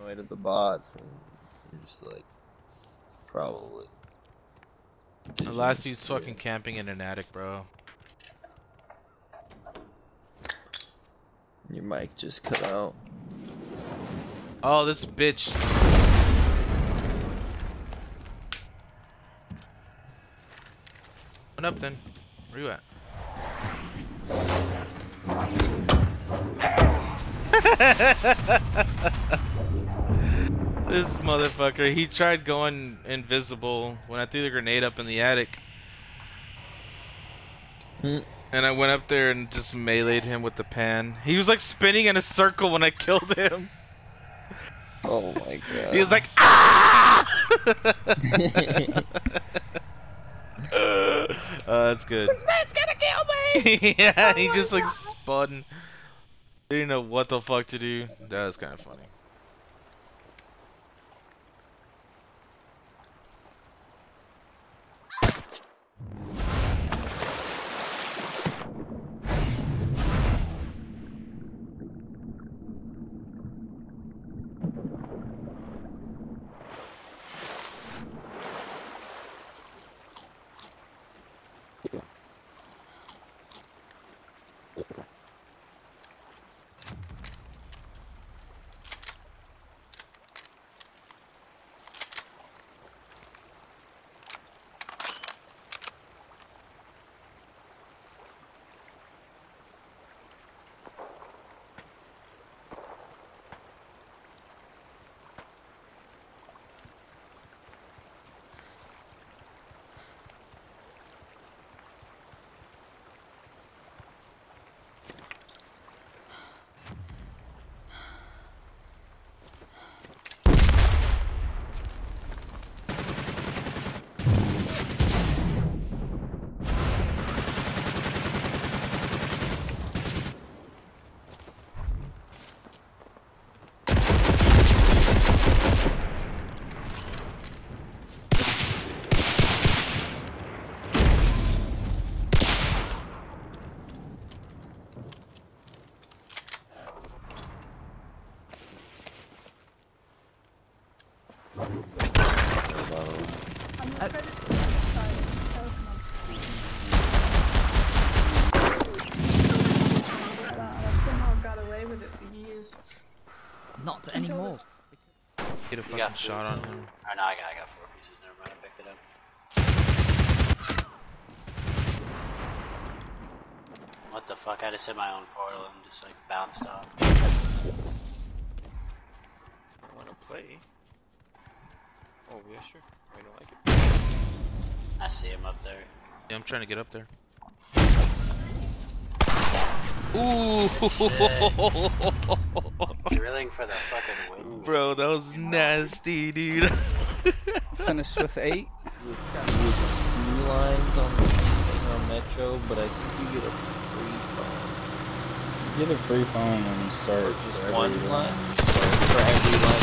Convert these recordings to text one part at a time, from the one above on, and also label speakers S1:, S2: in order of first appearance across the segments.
S1: paranoid of the bots, and you're just like, probably.
S2: The last dude's fucking camping in an attic, bro.
S1: Your mic just cut out.
S2: Oh, this bitch. What up then? Where you at? This motherfucker, he tried going invisible when I threw the grenade up in the attic. And I went up there and just meleeed him with the pan. He was like spinning in a circle when I killed him.
S1: Oh my god.
S2: He was like, ah! That's good.
S1: This man's gonna kill me!
S2: Yeah,
S1: Oh
S2: he just like
S1: god.
S2: spun. Didn't know what the fuck to do. That was kind of funny.
S3: Not anymore.
S2: Get a fucking shot on him.
S4: Oh no, I got 4 pieces. Never mind, I picked it up. What the fuck? I just hit my own portal and just like bounced off.
S5: I wanna play. Oh yeah, sure. I don't like it.
S4: I see him up there.
S2: Yeah, I'm trying to get up there. Ooh!
S4: Drilling for the fucking win.
S2: Bro, that was nasty, dude.
S6: Finished with 8.
S1: With 2 lines on the same thing on Metro, but I think you get a free phone.
S7: You get a free phone when you start.
S1: Just 1 line? For every line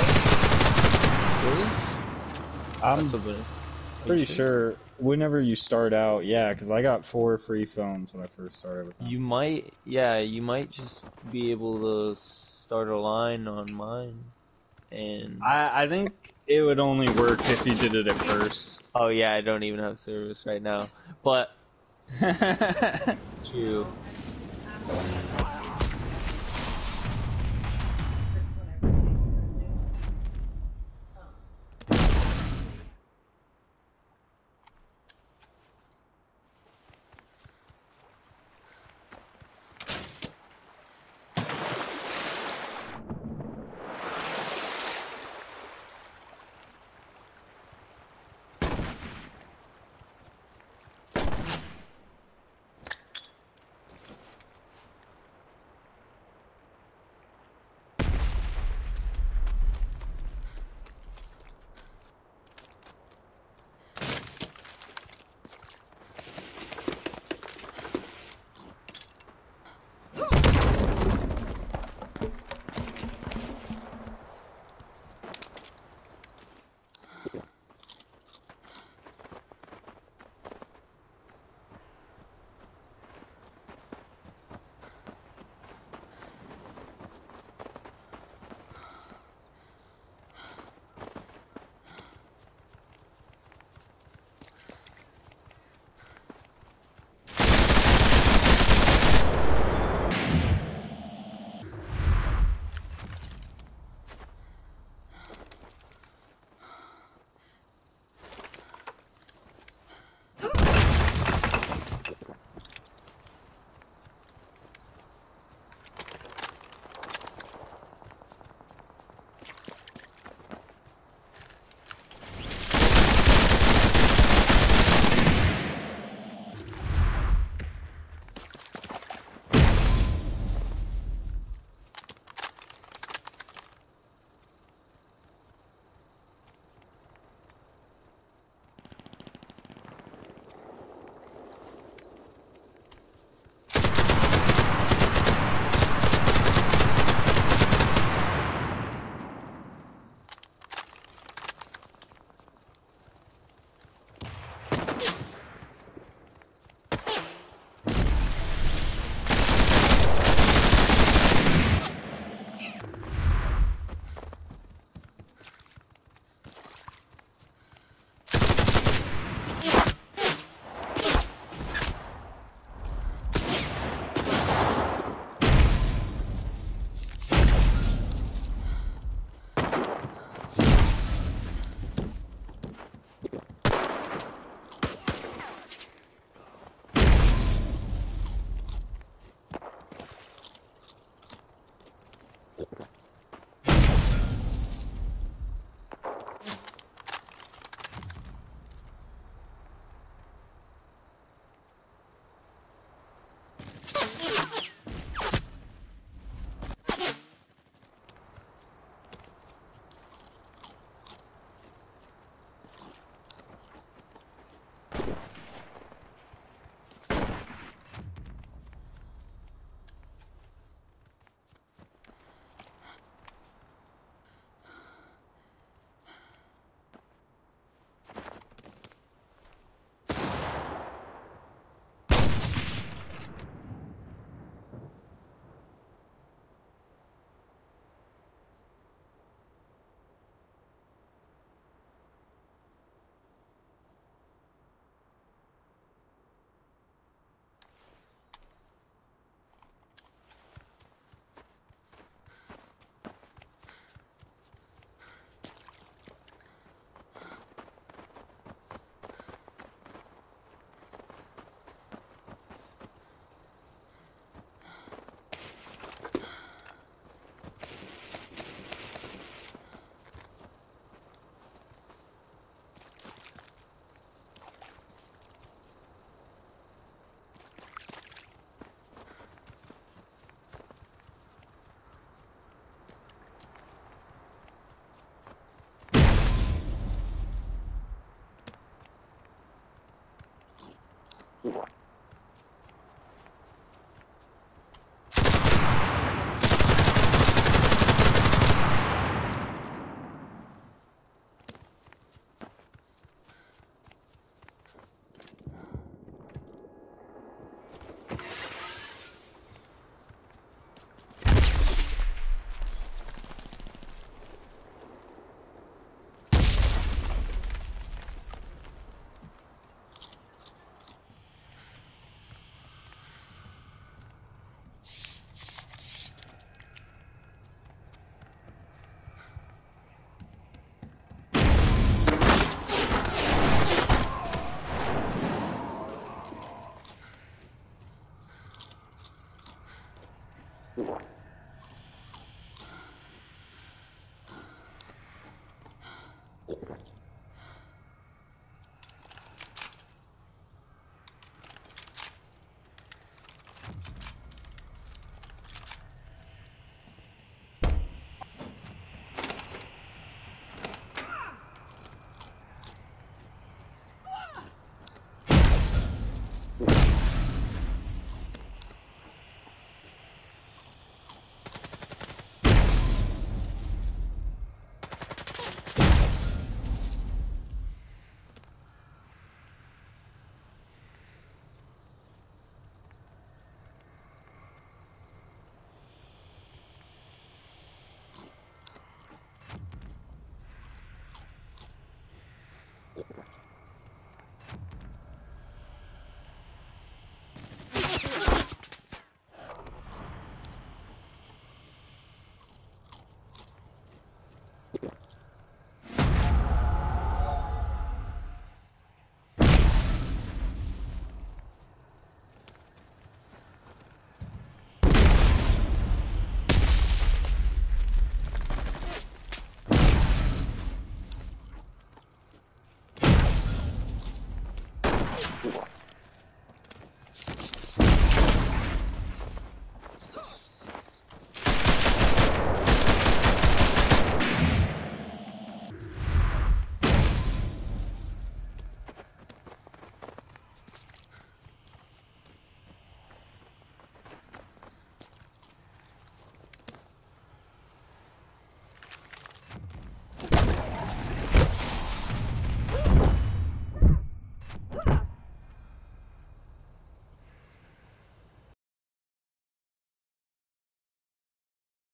S1: you start? Really?
S7: I'm pretty sure whenever you start out, yeah, because I got 4 free phones when I first started with them.
S1: You might, yeah, you might just be able to start a line on mine. And
S7: I think it would only work if you did it at first.
S1: oh yeah, I don't even have service right now. But true.